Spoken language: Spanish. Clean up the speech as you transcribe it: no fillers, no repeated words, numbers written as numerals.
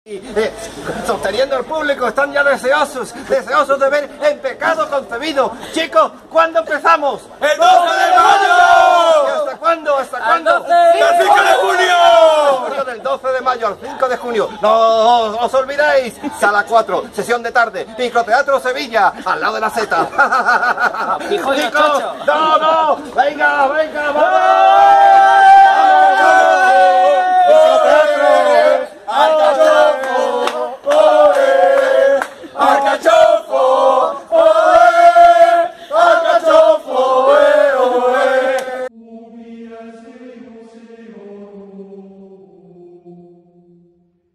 Sosteniendo al público, están ya deseosos de ver En Pecado Concebido. Chicos, ¿cuándo empezamos? ¡El 12 de mayo! ¿Y hasta cuándo? ¿Hasta cuándo? ¡El 5 de junio! Del 12 de mayo al 5 de junio. No os olvidéis. Sala 4, sesión de tarde, Microteatro Sevilla, al lado de la Z. Hijo de Chicos, no, venga, vamos.